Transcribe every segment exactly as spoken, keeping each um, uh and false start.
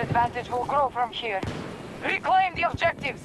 advantage will grow from here. Reclaim the objectives!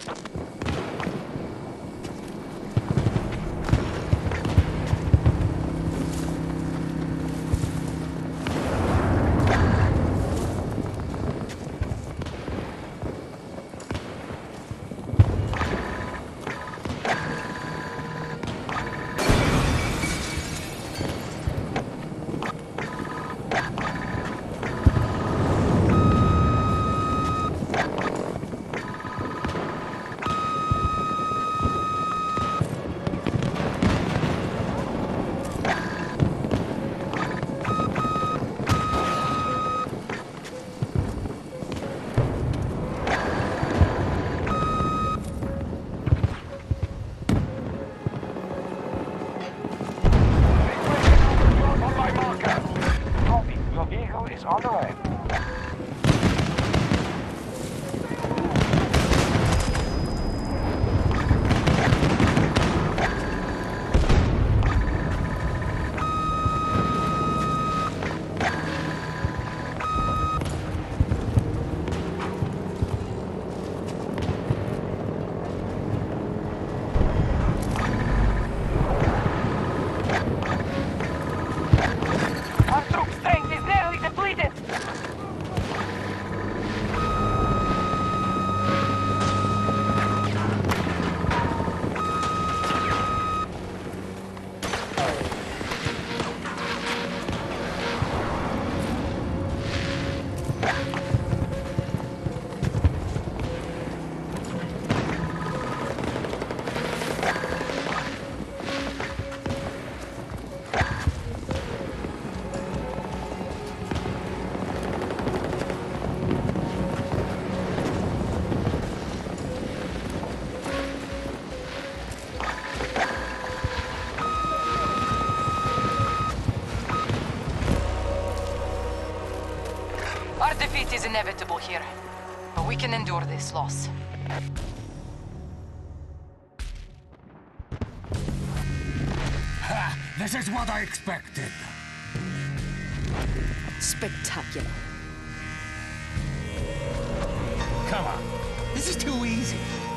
On the way. Our troop strength is nearly depleted! Our defeat is inevitable here, but we can endure this loss. Ha! This is what I expected. Spectacular. Come on. This is too easy.